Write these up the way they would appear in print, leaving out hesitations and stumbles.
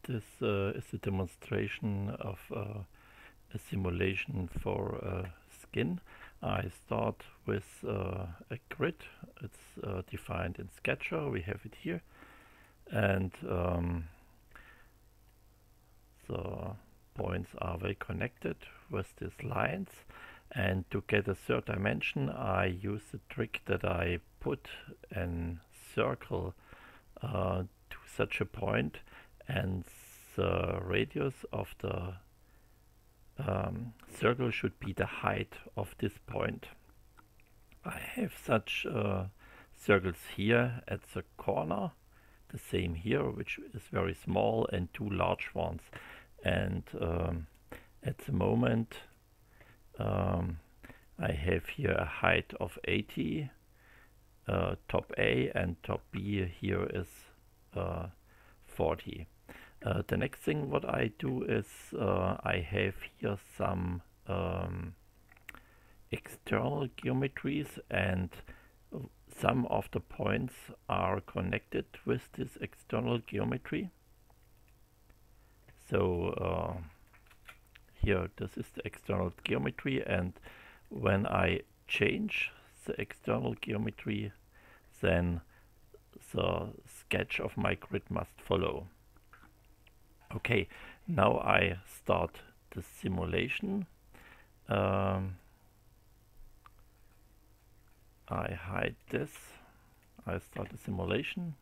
This is a demonstration of a simulation for skin. I start with a grid. It's defined in Sketcher. We have it here, and the points are very connected with these lines. And to get a third dimension, I use the trick that I put a circle to such a point, and the radius of the circle should be the height of this point. I have such circles here at the corner, the same here, which is very small, and two large ones. And at the moment I have here a height of 80, top A, and top B here is 40. The next thing what I do is I have here some external geometries, and some of the points are connected with this external geometry. So here this is the external geometry, and when I change the external geometry, then the sketch of my grid must follow. Okay, now I start the simulation. I hide this. I start the simulation.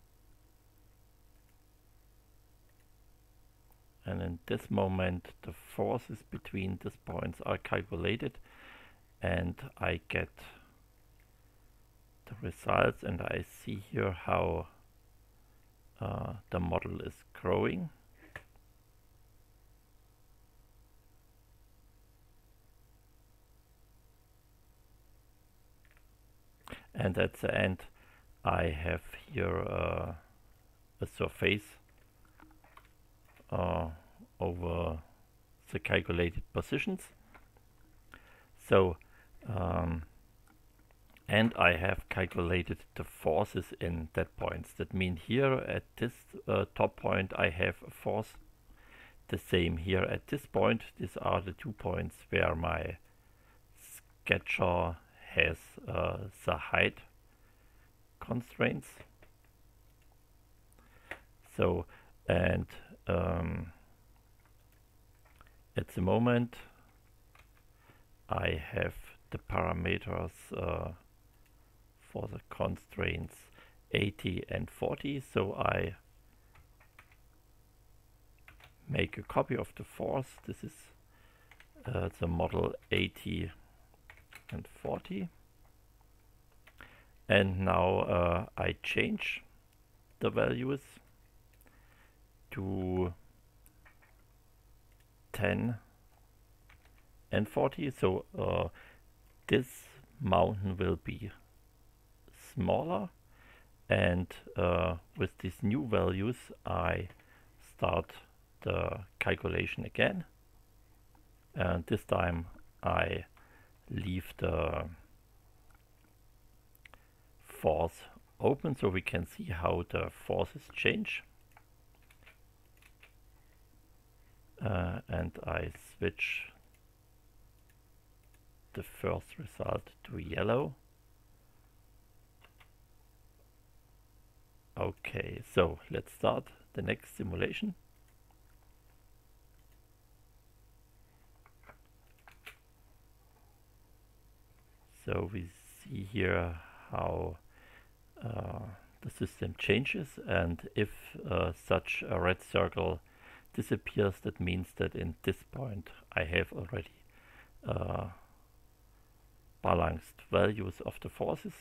And in this moment the forces between these points are calculated, and I get the results, and I see here how the model is growing. And at the end I have here a surface over the calculated positions. So and I have calculated the forces in that points. That means here at this top point I have a force. The same here at this point. These are the 2 points where my sketcher has the height constraints. So, and at the moment I have the parameters for the constraints 80 and 40, so I make a copy of the force. This is the model 80 and 40, and now I change the values to 10 and 40, so this mountain will be smaller, and with these new values I start the calculation again, and this time I leave the force open so we can see how the forces change, and I switch the first result to yellow. Okay, so let's start the next simulation. So we see here how the system changes, and if such a red circle disappears, that means that in this point I have already balanced values of the forces.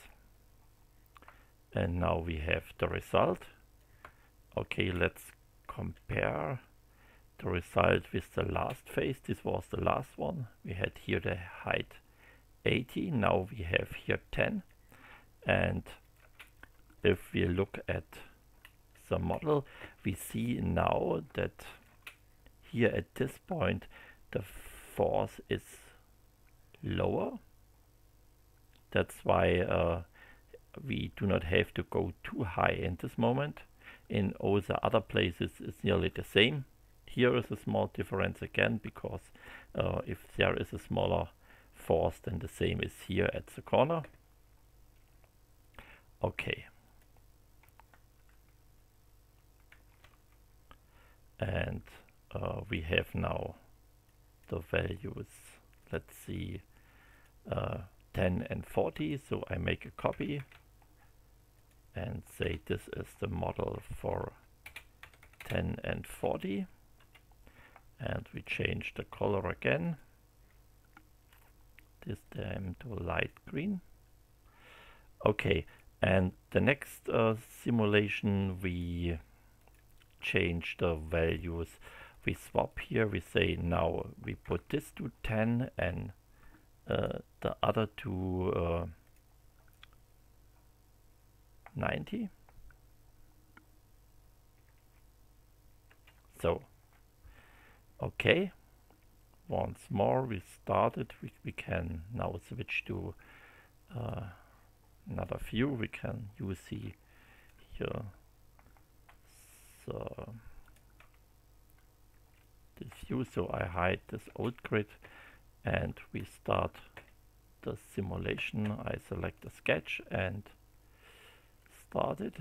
And now we have the result. Okay, let's compare the result with the last phase. This was the last one. We had here the height 80, now we have here 10. And if we look at the model, we see now that here at this point the force is lower. That's why we do not have to go too high in this moment. in all the other places is nearly the same. Here is a small difference again, because if there is a smaller force, then the same is here at the corner. Okay. And we have now the values, let's see, 10 and 40. So I make a copy and say this is the model for 10 and 40. And we change the color again, this time to light green. Okay, and the next simulation we change the values. We swap here, we say now we put this to 10 and the other to 90. So, okay, once more we started, we can now switch to another view. We can use the here this view, so I hide this old grid and we start the simulation. I select the sketch and start it.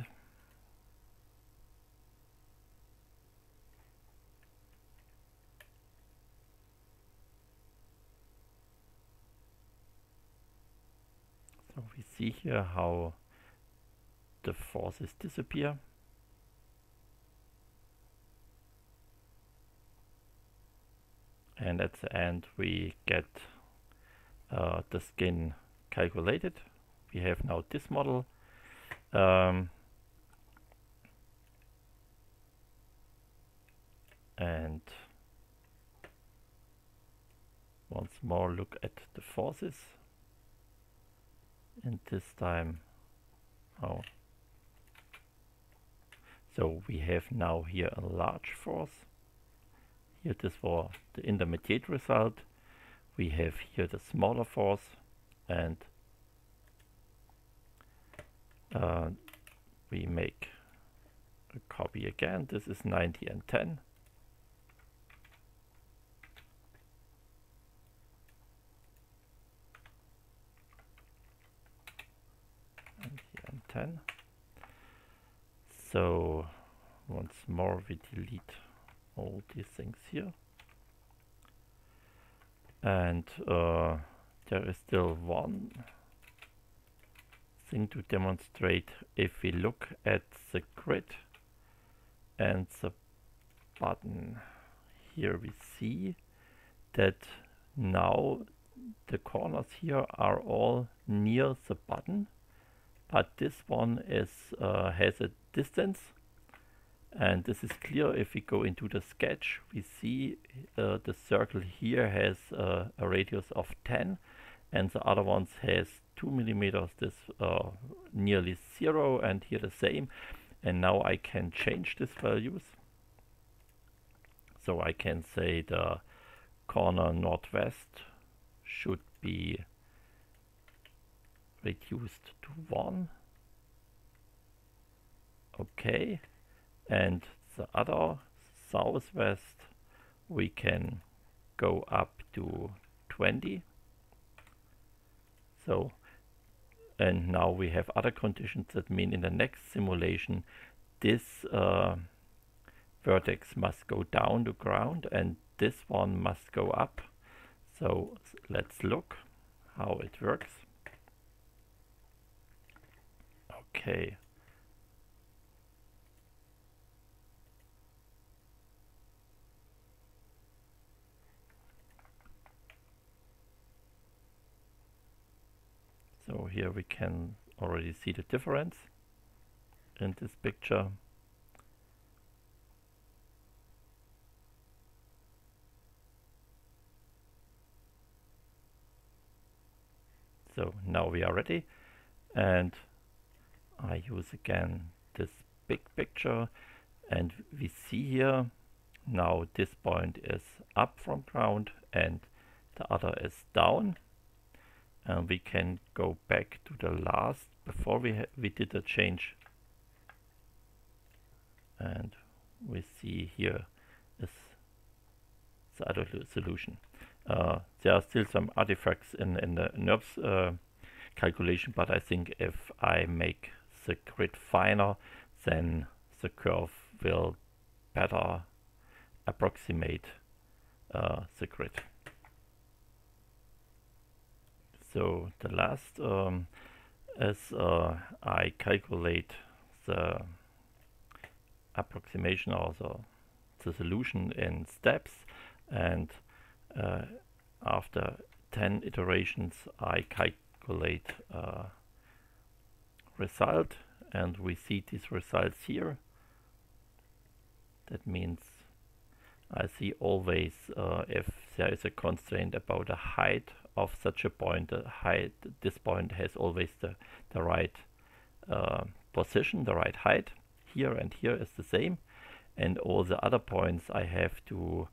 So we see here how the forces disappear. And at the end we get the skin calculated. We have now this model. And once more look at the forces. And this time, so we have now here a large force. Here this was the intermediate result. We have here the smaller force, and we make a copy again. This is 90 and 10. 10. So once more we delete all these things here, and there is still one thing to demonstrate. If we look at the grid and the button, here we see that now the corners here are all near the button, but this one is has a distance, and this is clear if we go into the sketch. We see the circle here has a radius of 10, and the other ones has 2 millimeters. This nearly 0, and here the same. And now I can change these values. So I can say the corner northwest should be reduced to 1. Okay, and the other southwest we can go up to 20. So, and now we have other conditions that mean in the next simulation this vertex must go down to ground and this one must go up. So let's look how it works. Okay. So here we can already see the difference in this picture. So now we are ready, and I use again this big picture, and we see here now this point is up from ground and the other is down, and we can go back to the last before we did a change. and we see here is the other solution. There are still some artifacts in the NURBS calculation, but I think if I make the grid finer, then the curve will better approximate the grid. So the last is I calculate the approximation or the solution in steps, and after 10 iterations I calculate result, and we see these results here. That means I see always if there is a constraint about the height of such a point, this point has always the right position, the right height. Here and here is the same, and all the other points I have to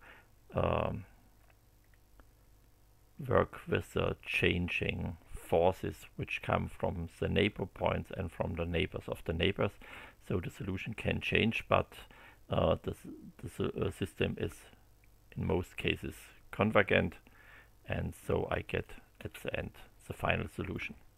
work with the changing forces which come from the neighbor points and from the neighbors of the neighbors. So the solution can change, but the system is in most cases convergent, and so I get at the end the final solution.